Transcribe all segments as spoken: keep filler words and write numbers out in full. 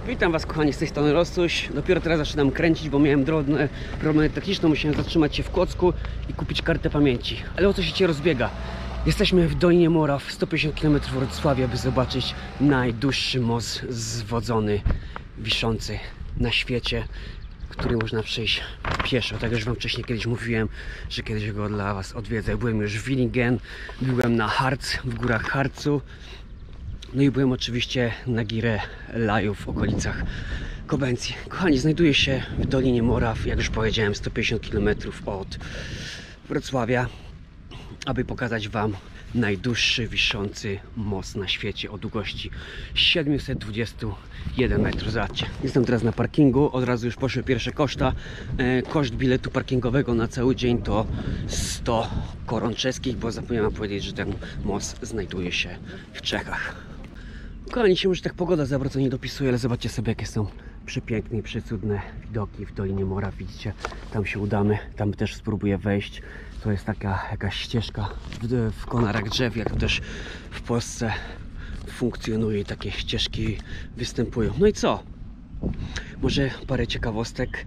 Witam Was, kochani, z tej strony Rostuś. Dopiero teraz zaczynam kręcić, bo miałem drobne problemy techniczne. Musiałem zatrzymać się w Kłodzku i kupić kartę pamięci. Ale o co się Cię rozbiega? Jesteśmy w Dolinie Moraw, sto pięćdziesiąt kilometrów od Wrocławia, by zobaczyć najdłuższy most zwodzony, wiszący na świecie, który można przejść pieszo. Tak już Wam wcześniej kiedyś mówiłem, że kiedyś go dla Was odwiedzę. Byłem już w Willingen, byłem na Harz, w górach Harzu. No i byłem oczywiście na Gire Laju w okolicach Kobencji. Kochani, znajduję się w Dolinie Moraw, jak już powiedziałem, sto pięćdziesiąt kilometrów od Wrocławia, aby pokazać Wam najdłuższy wiszący most na świecie o długości siedemset dwadzieścia jeden metrów. Zobaczcie, jestem teraz na parkingu, od razu już poszły pierwsze koszta. E, koszt biletu parkingowego na cały dzień to sto koron czeskich, bo zapomniałem powiedzieć, że ten most znajduje się w Czechach. Kochani, się już tak pogoda za bardzo nie dopisuje, ale zobaczcie sobie, jakie są przepiękne i przecudne widoki w Dolinie Moraw. Widzicie, tam się udamy, tam też spróbuję wejść. To jest taka jakaś ścieżka w, w konarach drzew, jak to też w Polsce funkcjonuje i takie ścieżki występują. No i co? Może parę ciekawostek.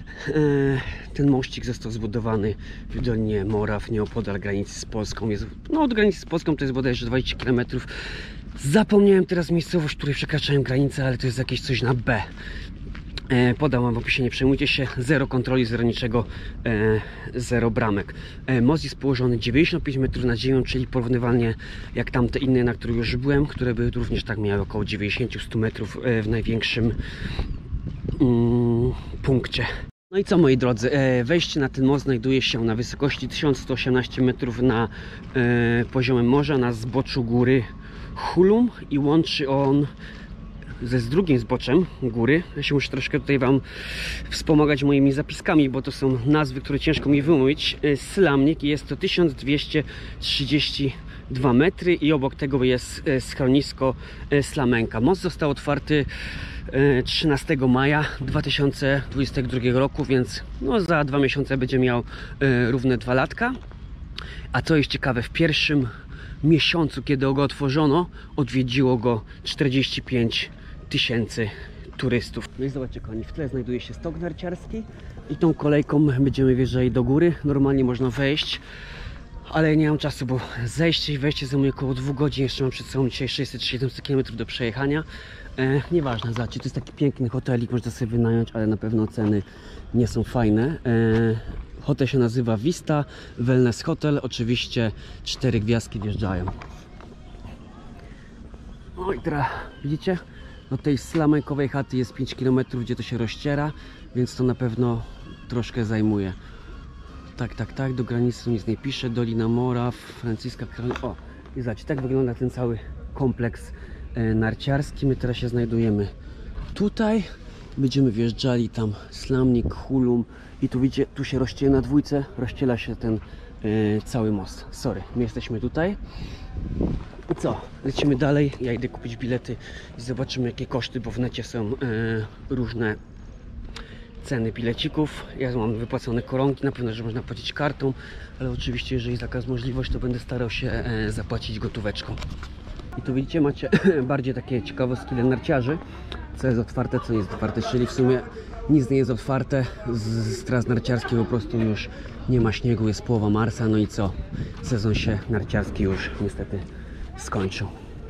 Ten mościk został zbudowany w Dolinie Moraw, nieopodal granicy z Polską. Jest, no od granicy z Polską to jest bodajże dwadzieścia kilometrów. Zapomniałem teraz miejscowość, w której przekraczałem granicę, ale to jest jakieś coś na B. E, podam Wam w opisie, nie przejmujcie się. Zero kontroli, zero niczego, e, zero bramek. E, most jest położony dziewięćdziesiąt pięć metrów nad ziemią, czyli porównywalnie jak tamte inne, na których już byłem, które by również tak miały około dziewięćdziesiąt do stu metrów e, w największym mm, punkcie. No i co, moi drodzy, e, wejście na ten most znajduje się na wysokości tysiąc sto osiemnaście metrów na e, poziomem morza, na zboczu góry Hulum, i łączy on ze z drugim zboczem góry. Ja się muszę troszkę tutaj Wam wspomagać moimi zapiskami, bo to są nazwy, które ciężko mi wymówić. Slamnik, jest to tysiąc dwieście trzydzieści dwa metry i obok tego jest schronisko Slamenka. Most został otwarty trzynastego maja dwa tysiące dwudziestego drugiego roku, więc no za dwa miesiące będzie miał równe dwa latka. A co jest ciekawe, w pierwszym miesiącu, kiedy go otworzono, odwiedziło go czterdzieści pięć tysięcy turystów. No i zobaczcie, kochani, w tle znajduje się stok narciarski i tą kolejką będziemy wjeżdżali do góry. Normalnie można wejść, ale nie mam czasu, bo zejście i wejście zajmuje około dwóch godzin. Jeszcze mam przed sobą dzisiaj sześćset siedemset kilometrów do przejechania. E, nieważne, zobaczcie, to jest taki piękny hotelik, można sobie wynająć, ale na pewno ceny nie są fajne. E, Hotel się nazywa Vista Wellness Hotel. Oczywiście cztery gwiazdki wjeżdżają. No i teraz widzicie? Do tej slamenkowej chaty jest pięć kilometrów, gdzie to się rozciera, więc to na pewno troszkę zajmuje. Tak, tak, tak, do granicy nic nie pisze. Dolina Moraw, Franciska Karolina. O, i zobaczcie, tak wygląda ten cały kompleks e, narciarski. My teraz się znajdujemy tutaj. Będziemy wjeżdżali tam Slamnik, Hulum i tu widzicie, tu się rozciela na dwójce, rozciela się ten e, cały most. Sorry, my jesteśmy tutaj. I co? Lecimy dalej. Ja idę kupić bilety i zobaczymy, jakie koszty, bo w necie są e, różne ceny bilecików. Ja mam wypłacone koronki, na pewno, że można płacić kartą, ale oczywiście, jeżeli taka jest możliwość, to będę starał się e, zapłacić gotóweczką. I tu widzicie, macie bardziej takie ciekawostki dla narciarzy, co jest otwarte, co nie jest otwarte, czyli w sumie nic nie jest otwarte. Z tras narciarskiej po prostu już nie ma śniegu, jest połowa marca, no i co? Sezon się narciarski już niestety skończył.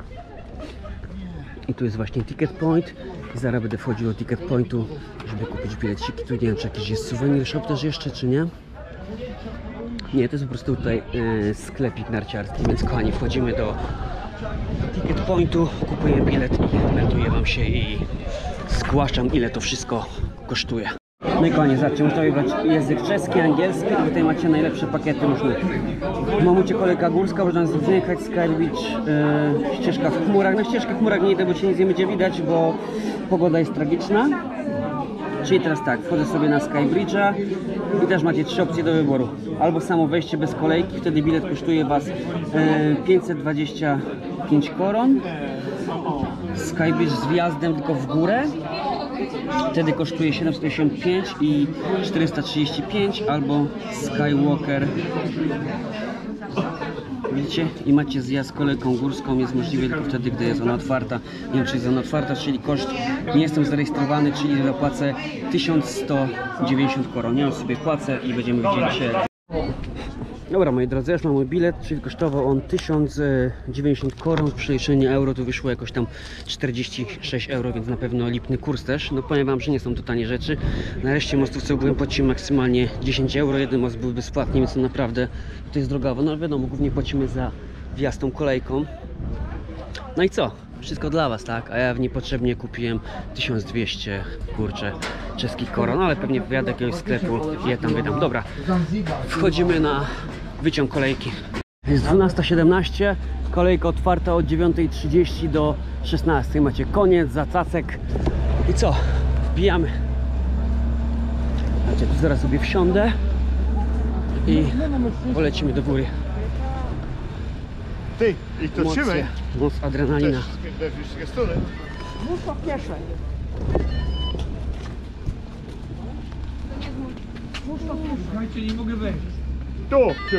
I tu jest właśnie ticket point i zaraz będę wchodził do ticket pointu, żeby kupić bileciki. Tu nie wiem, czy jakiś jest souvenir shop też jeszcze, czy nie? Nie, to jest po prostu tutaj e, sklepik narciarski, więc kochani, wchodzimy do ticket pointu, kupuję bilet i melduję Wam się i zgłaszam, ile to wszystko kosztuje. No i koniec, zobaczcie, można wybrać język czeski, angielski, a tutaj macie najlepsze pakiety różne. W Mamucie kolejka górska, można zjechać Sky Beach, yy, ścieżka w chmurach. Na ścieżkę w chmurach nie idę, bo się nic nie będzie widać, bo pogoda jest tragiczna. Czyli teraz tak, wchodzę sobie na Sky Bridge'a i też macie trzy opcje do wyboru. Albo samo wejście bez kolejki, wtedy bilet kosztuje Was e, pięćset dwadzieścia pięć koron. Sky Bridge z wjazdem tylko w górę, wtedy kosztuje siedemset osiemdziesiąt pięć i czterysta trzydzieści pięć, albo Skywalker widzicie? I macie zjazd kolejką górską, jest możliwy tylko wtedy, gdy jest ona otwarta. Nie wiem, czy jest ona otwarta, czyli koszt, nie jestem zarejestrowany, czyli zapłacę tysiąc sto dziewięćdziesiąt koron. Ja sobie płacę i będziemy widzieli się. Dobra, moi drodzy, już mam mój bilet, czyli kosztował on tysiąc dziewięćdziesiąt koron, w przeliczeniu euro to wyszło jakoś tam czterdzieści sześć euro, więc na pewno lipny kurs też. No powiem wam, że nie są to tanie rzeczy. Nareszcie mostów, co byłem, płacimy maksymalnie dziesięć euro, jeden most był bezpłatny, więc to naprawdę to jest drogowo. No wiadomo, głównie płacimy za wjazd tą kolejką. No i co? Wszystko dla was, tak? A ja w niepotrzebnie kupiłem tysiąc dwieście, kurczę, czeskich koron, ale pewnie wyjadę do jakiegoś sklepu i je tam wydam. Dobra, wchodzimy na wyciąg kolejki. Jest dwunasta siedemnaście, kolejka otwarta od dziewiątej trzydzieści do szesnastej. Macie koniec, zacacek. I co? Wbijamy. Znaczy, tu zaraz sobie wsiądę i polecimy do góry. Ty, i to trzymaj. Moc adrenalina. Muszę kieszeń. Słuchajcie, nie mogę wejść. Tu, tu.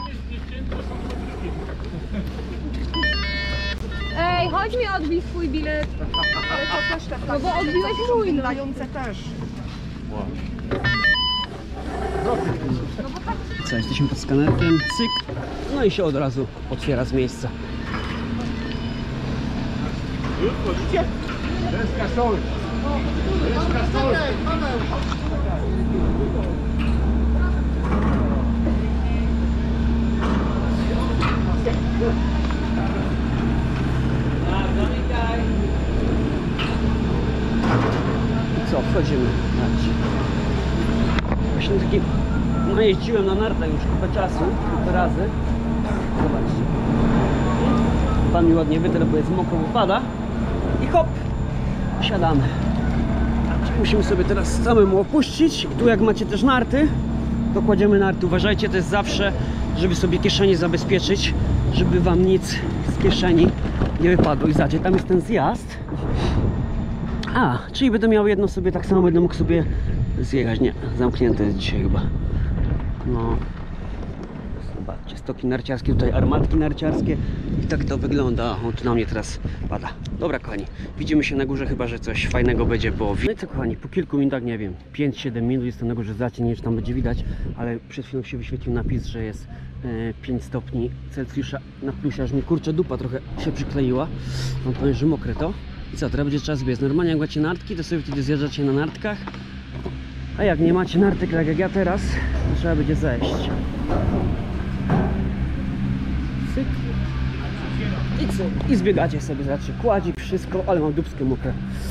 Ej, chodź mi odbij swój bilet. To też tak. No bo odbiłeś mój, no. Dające też. Co, jesteśmy pod skanerkiem, cyk, no i się od razu otwiera z miejsca. Widzicie? Deska stoi. Deska stoi. I co, wchodzimy. Właśnie taki, no jeździłem na nartach już kupę czasu, kupę razy. Zobaczcie. Pan mi ładnie wytrę, bo jest mokro, bo pada. I hop, siadamy. Musimy sobie teraz samemu opuścić. Tu jak macie też narty, to kładziemy narty. Uważajcie też zawsze, żeby sobie kieszenie zabezpieczyć, żeby wam nic z kieszeni nie wypadło. I zobaczcie, tam jest ten zjazd. A, czyli będę miał jedno sobie, tak samo będę mógł sobie zjechać. Nie, zamknięte jest dzisiaj chyba. No. Zobaczcie, stoki narciarskie, tutaj armatki narciarskie i tak to wygląda. O, tu na mnie teraz pada. Dobra, kochani, widzimy się na górze, chyba że coś fajnego będzie, bo... No i co, kochani, po kilku minutach, nie wiem, pięć siedem minut jestem na górze, zacień, nie wiem, czy tam będzie widać, ale przed chwilą się wyświetlił napis, że jest e, pięć stopni Celsjusza na plusie, aż mi kurczę dupa trochę się przykleiła. Mam powiem, że mokre to. I co, teraz będzie czas biec. Normalnie jak macie nartki, to sobie wtedy zjeżdżacie na nartkach, a jak nie macie nartek, tak jak ja teraz, to trzeba będzie zejść. Cyk. I co? I zbiegacie sobie, znaczy kładzik, wszystko, ale mam dupskie mokre.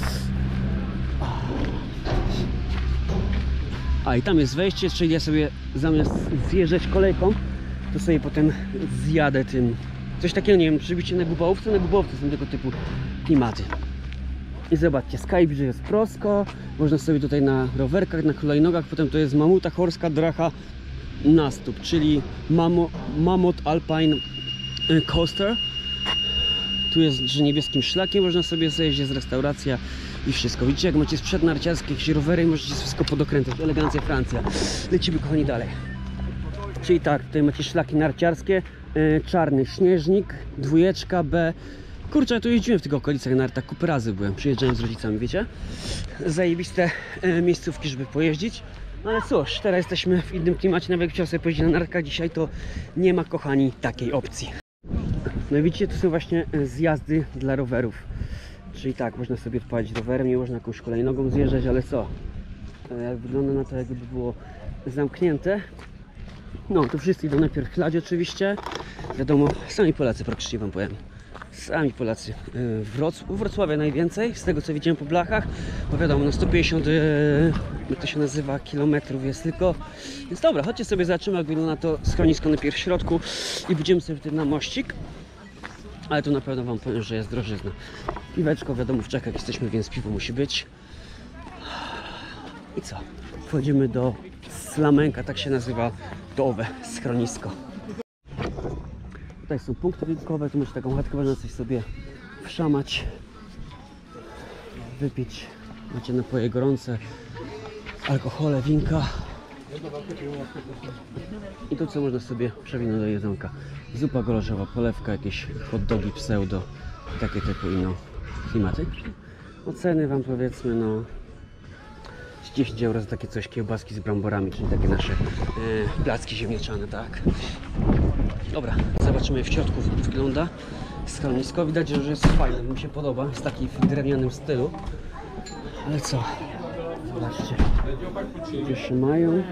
A i tam jest wejście, czyli ja sobie zamiast zjeżdżać kolejką, to sobie potem zjadę tym. Coś takiego, nie wiem, czy byście na Gubałówce, na Gubałówce są tego typu klimaty. I zobaczcie, Skybridge jest prosto, można sobie tutaj na rowerkach, na hulajnogach, potem to jest Mamuta Horska Dracha Nastuk, czyli Mamo, Mammoth Alpine Coaster. Tu jest, że niebieskim szlakiem można sobie zejść, jest restauracja i wszystko. Widzicie, jak macie sprzęt narciarski, jakieś rowery, możecie wszystko podokręcać. Elegancja Francja. Lecimy, kochani, dalej. Czyli tak, tutaj macie szlaki narciarskie, yy, czarny śnieżnik, dwójeczka B. Kurczę, ja tu jeździłem w tych okolicach nartach, kupę razy byłem, przyjeżdżałem z rodzicami, wiecie? Zajebiste yy, miejscówki, żeby pojeździć. No ale cóż, teraz jesteśmy w innym klimacie, nawet jak chciał sobie pojeździć na nartkach, dzisiaj to nie ma, kochani, takiej opcji. No i widzicie, to są właśnie zjazdy dla rowerów. Czyli tak, można sobie odpalić rowerem, nie można jakąś hulajnogą zjeżdżać, ale co? Jak wygląda na to, jakby było zamknięte. No, to wszyscy idą najpierw chlać oczywiście. Wiadomo, sami Polacy praktycznie wam powiem. Sami Polacy. Wroc u Wrocławia najwięcej, z tego co widziałem po blachach. Bo wiadomo, na sto pięćdziesiąt, jak to się nazywa, kilometrów jest tylko. Więc dobra, chodźcie sobie zobaczymy, jak wygląda to schronisko najpierw w środku i będziemy sobie wtedy na mościk. Ale tu na pewno wam powiem, że jest drożyzna. Piweczko, wiadomo, w Czechach jesteśmy, więc piwo musi być. I co? Wchodzimy do Slamenka, tak się nazywa to owe schronisko. Tutaj są punkty widokowe, tu macie taką chatkę, można coś sobie wszamać, wypić. Macie napoje gorące, alkohole, winka. I to co można sobie przewinąć do jedzonka. Zupa goрошkowa, polewka, jakieś hot dogi pseudo, takie typu inną klimaty. Oceny wam powiedzmy no dziesięć euro za takie coś, kiełbaski z bramborami, czyli takie nasze e, placki ziemniaczane, tak. Dobra, zobaczymy jak w środku wygląda schronisko. Widać, że jest fajne, mi się podoba, jest taki w drewnianym stylu. Ale co? Zobaczcie, ludzie się mają.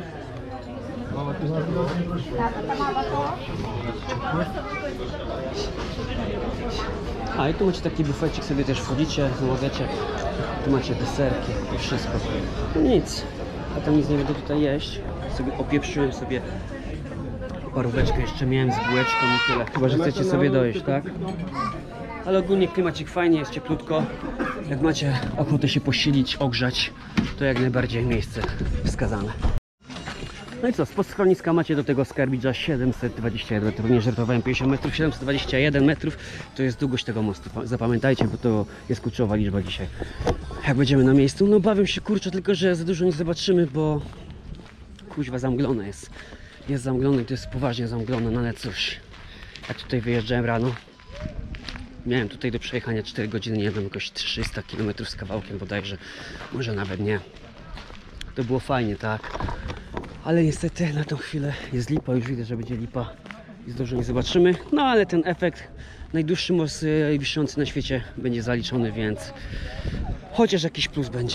A i tu macie taki bufecik, sobie też wchodzicie, zamawiacie. Tu macie deserki i wszystko. No nic, a tam nic nie będę tutaj jeść. Sobie opieprzyłem sobie paróweczkę, jeszcze miałem z bułeczką i tyle. Chyba że chcecie sobie dojeść, tak? Ale ogólnie klimacik fajnie, jest cieplutko. Jak macie ochotę się posilić, ogrzać, to jak najbardziej miejsce wskazane. No i co, spod schroniska macie do tego Skarbidża siedemset dwadzieścia jeden metrów, nie żartowałem, pięćdziesiąt metrów, siedemset dwadzieścia jeden metrów to jest długość tego mostu. Zapamiętajcie, bo to jest kluczowa liczba dzisiaj. Jak będziemy na miejscu, no bawię się kurczę, tylko że za dużo nie zobaczymy, bo kuźwa zamglone jest. Jest zamglone, to jest poważnie zamglone, no ale cóż. Jak tutaj wyjeżdżałem rano, miałem tutaj do przejechania cztery godziny, nie wiem, jakoś trzysta kilometrów z kawałkiem bodajże, może nawet nie. To było fajnie, tak? Ale niestety na tą chwilę jest lipa, już widzę, że będzie lipa i dużo nie zobaczymy. No ale ten efekt, najdłuższy most wiszący na świecie będzie zaliczony, więc chociaż jakiś plus będzie.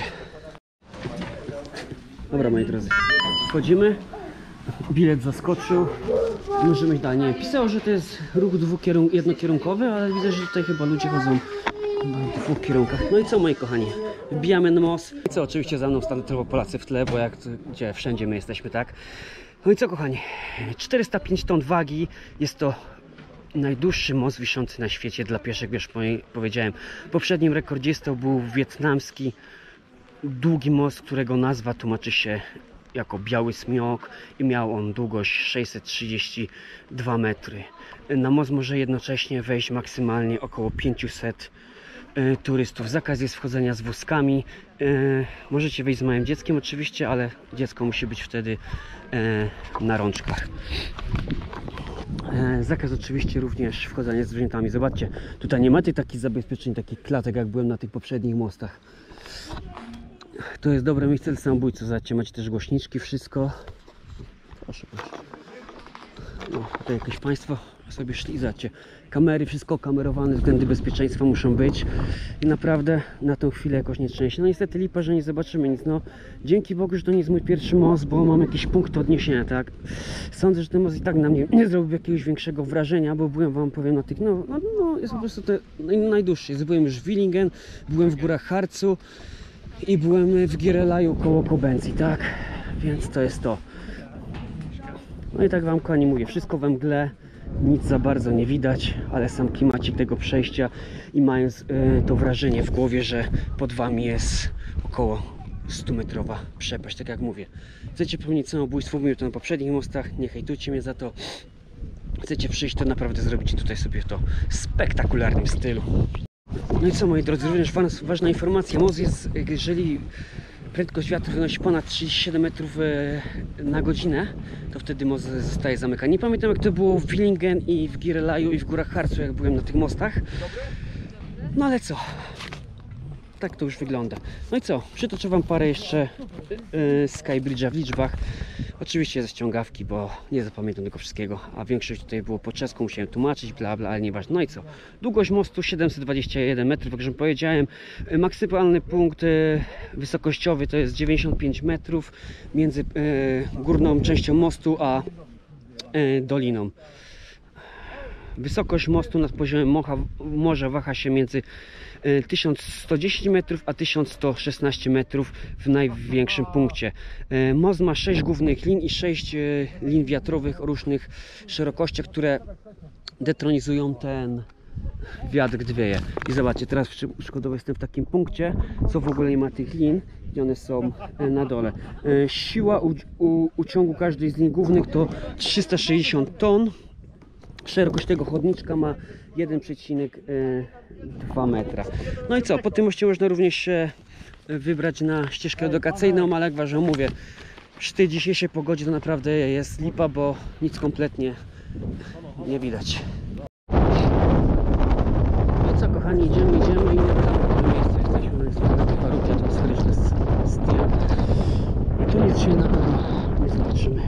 Dobra moi drodzy, wchodzimy. Bilet zaskoczył. Możemy iść dalej. Nie, pisało, że to jest ruch dwukierun- jednokierunkowy, ale widzę, że tutaj chyba ludzie chodzą w dwóch kierunkach. No i co moi kochani? Wbijamy na most. I co, oczywiście za mną standardowo Polacy w tle, bo jak gdzie wszędzie my jesteśmy, tak? No i co kochani? czterysta pięć ton wagi. Jest to najdłuższy most wiszący na świecie dla pieszych, wiesz, powiedziałem. Poprzednim rekordzistą był wietnamski długi most, którego nazwa tłumaczy się jako Biały Smiok i miał on długość sześćset trzydzieści dwa metry. Na most może jednocześnie wejść maksymalnie około pięćset y, turystów. Zakaz jest wchodzenia z wózkami. Y, możecie wejść z małym dzieckiem oczywiście, ale dziecko musi być wtedy y, na rączkach. Y, zakaz oczywiście również wchodzenia z zwierzętami. Zobaczcie, tutaj nie ma tych takich zabezpieczeń, takich klatek jak byłem na tych poprzednich mostach. To jest dobre miejsce dla samobójców. Zobaczcie, macie też głośniczki, wszystko. Proszę, proszę. No, tutaj jakieś państwo sobie szli, zobaczcie. Kamery, wszystko kamerowane, względy bezpieczeństwa muszą być. I naprawdę na tą chwilę jakoś nie szczęście. No niestety lipa, że nie zobaczymy nic. No, dzięki Bogu, że to nie jest mój pierwszy most, bo mam jakiś punkt odniesienia, tak? Sądzę, że ten most i tak na mnie nie zrobił jakiegoś większego wrażenia, bo byłem wam powiem na tych, no, no, no jest po prostu to najdłuższy. Byłem już w Willingen, byłem w górach Harcu i byłem w Gierelaju koło Kobencji, tak? Więc to jest to. No i tak wam kochani mówię, wszystko we mgle, nic za bardzo nie widać, ale sam klimacik tego przejścia i mając y, to wrażenie w głowie, że pod wami jest około stu metrowa przepaść, tak jak mówię. Chcecie popełnić samobójstwo, mówię to na poprzednich mostach, nie hejtujcie mnie za to. Chcecie przyjść, to naprawdę zrobicie tutaj sobie to w spektakularnym stylu. No i co moi drodzy, również ważna informacja, most jest, jeżeli prędkość wiatru wynosi ponad trzydzieści siedem metrów na godzinę, to wtedy most zostaje zamykany. Nie pamiętam jak to było w Willingen i w Gierelaju i w górach Harcu, jak byłem na tych mostach. No ale co? Tak to już wygląda. No i co? Przytoczę wam parę jeszcze yy, Skybridge'a w liczbach. Oczywiście ze ściągawki, bo nie zapamiętam tego wszystkiego, a większość tutaj było po czesku, musiałem tłumaczyć, bla bla, ale nieważne. No i co? Długość mostu siedemset dwadzieścia jeden metrów, jak już powiedziałem. Maksymalny punkt yy, wysokościowy to jest dziewięćdziesiąt pięć metrów między yy, górną częścią mostu a yy, doliną. Wysokość mostu nad poziomem mocha, morza waha się między tysiąc sto dziesięć metrów a tysiąc sto szesnaście metrów w największym punkcie. Most ma sześć głównych lin i sześć lin wiatrowych o różnych szerokościach, które detronizują ten wiatr, gdy wieje. I zobaczcie, teraz przykładowo jestem w takim punkcie, co w ogóle nie ma tych lin i one są na dole. Siła u, u, uciągu każdej z lin głównych to trzysta sześćdziesiąt ton. Szerokość tego chodniczka ma jeden przecinek dwa metra. No i co? Po tym moście można również się wybrać na ścieżkę edukacyjną, ale jak wam mówię, Przy tej dzisiejszej pogodzie to naprawdę jest lipa, bo nic kompletnie nie widać. No co kochani, idziemy, idziemy i nie wracamy do tego miejsca. Jesteśmy w warunki atmosferyczne z, z tym. I tu nic się na pewno nie zobaczymy.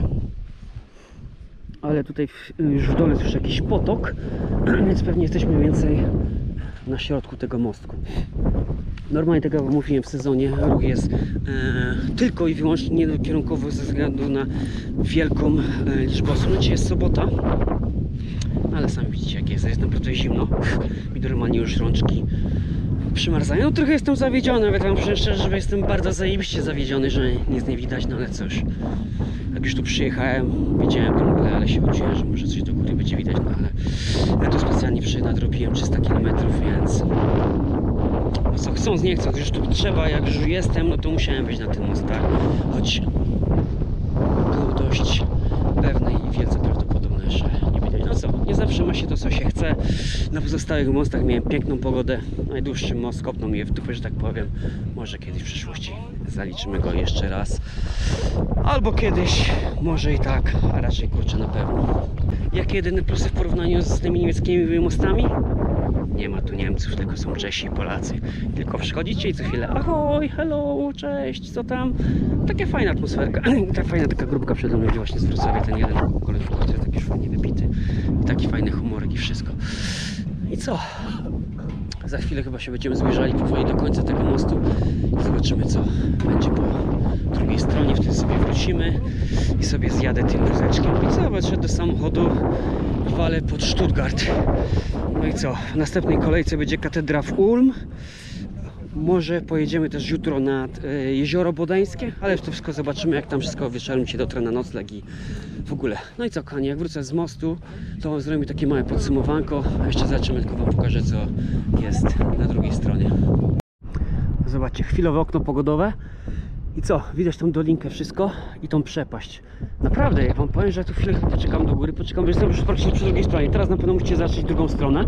Ale tutaj w, już w dole jest już jakiś potok, więc pewnie jesteśmy mniej więcej na środku tego mostku. Normalnie, tak jak mówiłem, w sezonie ruch jest e, tylko i wyłącznie niekierunkowy ze względu na wielką e, liczbę osób. Dzisiaj jest sobota, ale sami widzicie jak jest, jest naprawdę zimno. Mi normalnie już rączki przymarzają. No trochę jestem zawiedziony, nawet wam powiem szczerze, że jestem bardzo zajebiście zawiedziony, że nic nie widać, no ale cóż. Jak już tu przyjechałem, widziałem tę mglę, ale się uczyłem, że może coś do góry będzie widać, no ale ja tu specjalnie przy nadrobiłem trzysta kilometrów, więc no co, chcąc nie chcąc, już tu trzeba, jak już jestem, no to musiałem wejść na ten most, tak? Choć był dość pewny i wielce prawdopodobne, że nie widać. No co, nie zawsze ma się to, co się chce. Na pozostałych mostach miałem piękną pogodę. Najdłuższy most kopnął mnie w dupę, że tak powiem. Może kiedyś w przyszłości zaliczymy go jeszcze raz. Albo kiedyś, może i tak, a raczej kurczę na pewno. Jakie jedyne plusy w porównaniu z tymi niemieckimi mostami? Nie ma tu Niemców, tylko są Czesi i Polacy. Tylko przychodzicie i co chwilę ahoj, hello, cześć, co tam? Taka fajna atmosferka. Ta fajna taka grupka przede mną, gdzie właśnie z Wrocławia ten jeden koleżanka, który jest taki już fajnie wypity. I taki fajny humorek i wszystko. I co? Za chwilę chyba się będziemy zbliżali powoli do końca tego mostu i zobaczymy, co będzie po drugiej stronie. Wtedy sobie wrócimy i sobie zjadę tym wózeczkiem. I co? Patrzę do samochodu, walę pod Stuttgart. No i co? W następnej kolejce będzie katedra w Ulm. Może pojedziemy też jutro nad e, Jezioro Bodeńskie, ale to wszystko zobaczymy, jak tam wszystko wieczorem się dotrę na nocleg i w ogóle. No i co kochani, jak wrócę z mostu, to zrobimy takie małe podsumowanko, a jeszcze zobaczymy, tylko wam pokażę, co jest na drugiej stronie. Zobaczcie, chwilowe okno pogodowe i co? Widać tą dolinkę, wszystko i tą przepaść. Naprawdę, jak wam powiem, że ja tu chwilę poczekam do góry, poczekam, bo jestem już praktycznie przy drugiej stronie. Teraz na pewno musicie zacząć drugą stronę.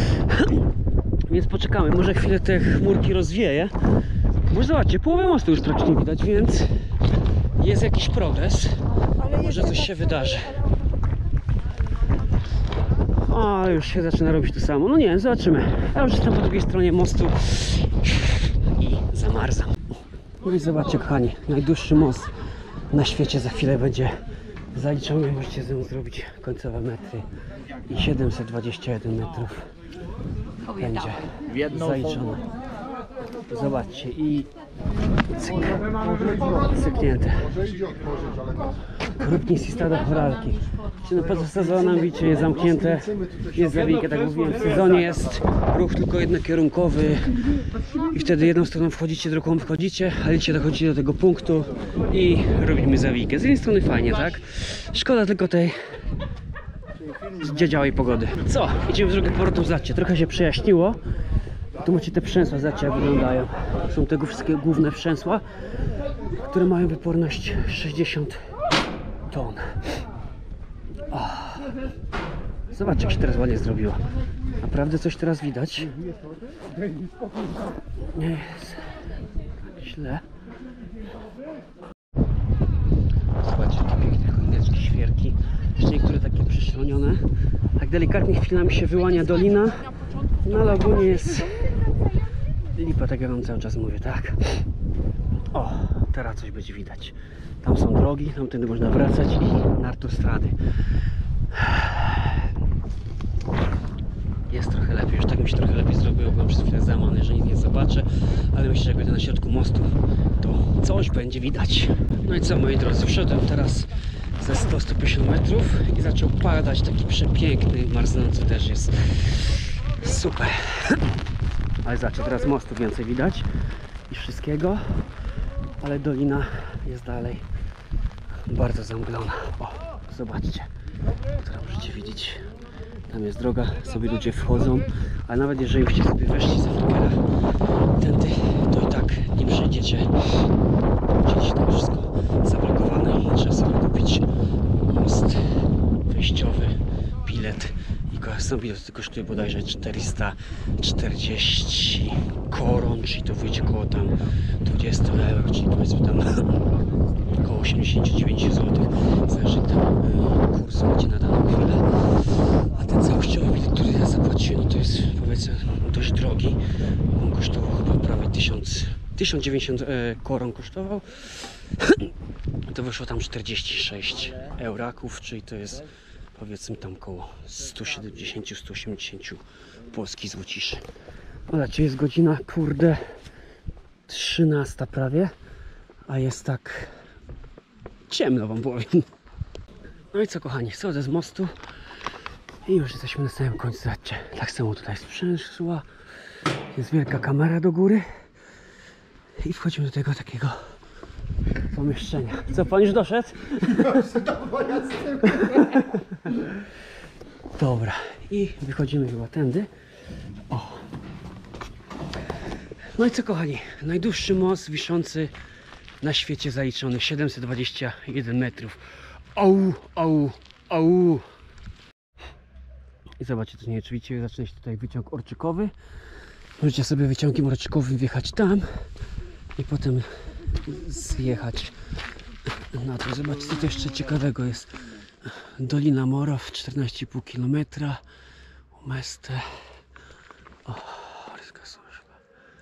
Więc poczekamy, może chwilę te chmurki rozwieje. Może zobaczcie, połowę mostu już praktycznie widać, więc jest jakiś progres. Może coś się wydarzy. O, ale już się zaczyna robić to samo. No nie wiem, zobaczymy. Ja już jestem po drugiej stronie mostu i zamarzam. No i zobaczcie kochani, najdłuższy most na świecie za chwilę będzie zaliczony. Możecie ze mną zrobić końcowe metry i siedemset dwadzieścia jeden metrów będzie zaliczone. Zobaczcie i cyk, cyknięte. Krupniki stada choralki. No poza sezonem widzicie, jest zamknięte, jest zawijkę, tak jak mówiłem, w sezonie jest ruch tylko jednokierunkowy i wtedy jedną stroną wchodzicie, drugą wchodzicie, ale dzisiaj dochodzicie do tego punktu i robimy zawijkę. Z jednej strony fajnie, tak? Szkoda tylko tej zdziedziałej pogody. Co? Idziemy w drogę powrotną, zobaczcie, trochę się przejaśniło. Tu macie te przęsła, zobaczcie jak wyglądają. Są tego wszystkie główne przęsła, które mają wyporność sześćdziesiąt ton. O. Zobaczcie jak się teraz ładnie zrobiło. Naprawdę coś teraz widać. Nie jest źle. Zobaczcie jakie piękne choineczki, świerki. Jeszcze niektóre takie przyślonione. Tak delikatnie chwilami się wyłania dolina. No ale ogólnie jest lipa, tak jak wam cały czas mówię, tak? O, teraz coś będzie widać. Tam są drogi, tamtędy można wracać i nartostrady. Jest trochę lepiej, już tak mi się trochę lepiej zrobiło, byłem przez chwilę załamany, że nic nie zobaczę, ale myślę, że jak będę na środku mostu, to coś będzie widać. No i co moi drodzy, wszedłem teraz ze sto do stu pięćdziesięciu metrów i zaczął padać taki przepiękny, marznący też jest. Super. Ale zobaczcie, teraz mostu więcej widać i wszystkiego, ale dolina jest dalej bardzo zamglona. O, zobaczcie, teraz możecie widzieć, tam jest droga, sobie ludzie wchodzą, ale nawet jeżeli byście sobie weszli z Afrikera tędy, to i tak nie przejdziecie. Oczywiście tam wszystko zablokowane i trzeba sobie kupić most wejściowy, bilet. Sam bilet to kosztuje bodajże czterysta czterdzieści koron, czyli to wyjdzie koło tam dwadzieścia euro, czyli powiedzmy tam około osiemdziesiąt dziewięć złotych. Zależy tam y, kurs macie na daną chwilę. A ten całościowy bilet, który ja zapłaciłem, no to jest powiedzmy dość drogi. On kosztował chyba prawie tysiąc, tysiąc dziewięćdziesiąt e, koron kosztował. To wyszło tam czterdzieści sześć euraków, czyli to jest powiedzmy tam około sto siedemdziesiąt do stu osiemdziesięciu polskich złociszy. Zobaczcie, jest godzina kurde trzynasta prawie, a jest tak ciemno wam powiem. No i co kochani, schodzę z mostu i już jesteśmy na samym końcu. Zobaczcie, tak samo tutaj sprzężła, jest wielka kamera do góry i wchodzimy do tego takiego pomieszczenia. Co, pan już doszedł? Dobra, i wychodzimy chyba tędy. O. No i co kochani, najdłuższy most wiszący na świecie zaliczony, siedemset dwadzieścia jeden metrów. Au, au, au. I zobaczcie, to nie oczywiście zaczyna się tutaj wyciąg orczykowy. Możecie sobie wyciągiem orczykowym wjechać tam i potem zjechać na to. Zobaczcie, co to jeszcze ciekawego jest. Dolina Moraw, czternaście i pół kilometra. Umeste. O, ryska służba.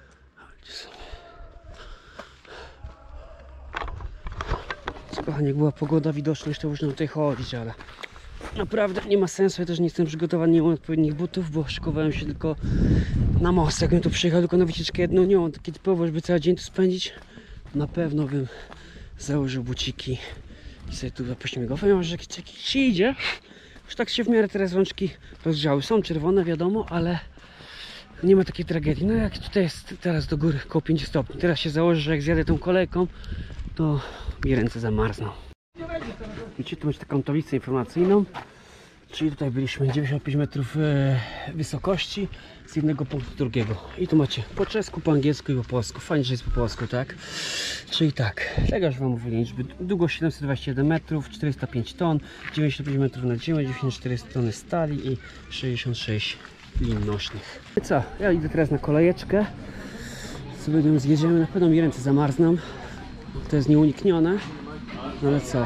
Co kochani, jak była pogoda, widoczność, to już na tutaj chodzić, ale naprawdę nie ma sensu. Ja też nie jestem przygotowany, nie mam odpowiednich butów, bo szykowałem się tylko na most. Jakbym tu przyjechał tylko na wycieczkę jedną, nie mam taki typowo, żeby cały dzień tu spędzić, na pewno bym założył buciki i sobie tu pośmigowałem, może jakiś, jakiś idzie. Już tak się w miarę teraz rączki rozgrzały. Są czerwone, wiadomo, ale nie ma takiej tragedii. No jak tutaj jest teraz do góry około pięć stopni. Teraz się założę, że jak zjadę tą kolejką, to mi ręce zamarzną. Widzicie, tu macie taką tablicę informacyjną. Czyli tutaj byliśmy dziewięćdziesiąt pięć metrów e, wysokości z jednego punktu do drugiego. I tu macie po czesku, po angielsku i po polsku. Fajnie, że jest po polsku, tak? Czyli tak, tego już wam mówię liczby. Długość siedemset dwadzieścia jeden metrów, czterysta pięć ton, dziewięćdziesiąt pięć metrów nad ziemią, dziewięćdziesiąt cztery tony stali i sześćdziesiąt sześć lin nośnych. I co? Ja idę teraz na kolejeczkę. Sobie nią zjedziemy, na pewno mi ręce zamarzną. To jest nieuniknione. No ale co?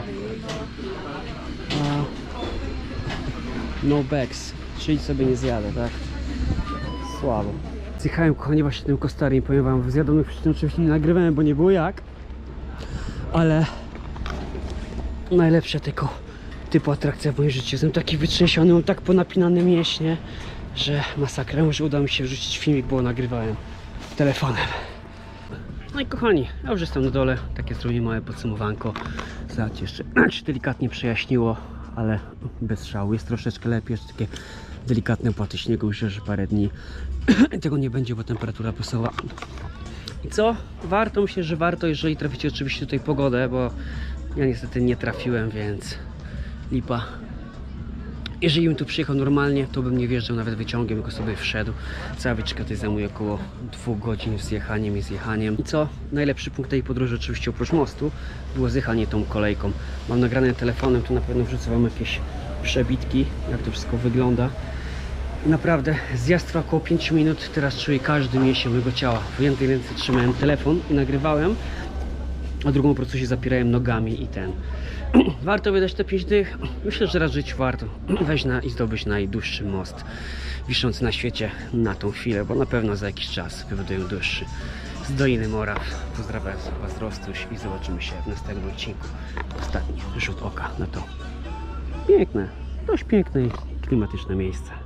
A... No bags, czyli sobie nie zjadę, tak? Słabo. Zjechałem kochani właśnie tym kostarem, powiem wam, zjadłem przyczyn oczywiście nie nagrywałem, bo nie było jak. Ale najlepsza tego typu atrakcja w moim życiu. Jestem taki wytrzęsiony, mam tak ponapinane mięśnie, że masakra. Może uda mi się wrzucić filmik, bo nagrywałem telefonem. No i kochani, ja już jestem na dole, takie zrobię małe podsumowanko. Zobaczcie, jeszcze się delikatnie przejaśniło, ale bez szału. Jest troszeczkę lepiej, jeszcze takie delikatne opłaty śniegu, myślę, że parę dni tego nie będzie, bo temperatura plusowa. I co? Warto, myślę, że warto, jeżeli traficie oczywiście tutaj pogodę, bo ja niestety nie trafiłem, więc lipa. Jeżeli bym tu przyjechał normalnie, to bym nie wjeżdżał nawet wyciągiem, tylko sobie wszedł. Cała wycieczka tutaj zajmuje około dwóch godzin z jechaniem i zjechaniem. I co? Najlepszy punkt tej podróży oczywiście oprócz mostu było zjechanie tą kolejką. Mam nagrane telefonem, tu na pewno wrzucę wam jakieś przebitki, jak to wszystko wygląda. I naprawdę zjazd trwa około pięć minut, teraz czuję każdy mięsień mojego ciała. W jednej ręce trzymałem telefon i nagrywałem, a drugą po prostu się zapierałem nogami i ten. Warto wydać te pięć dych? Myślę, że raz w życiu warto wejść na i zdobyć najdłuższy most wiszący na świecie na tą chwilę, bo na pewno za jakiś czas wybudują dłuższy z Doliny Moraw. Pozdrawiam was, Rostuś, i zobaczymy się w następnym odcinku. Ostatni rzut oka na to piękne, dość piękne i klimatyczne miejsce.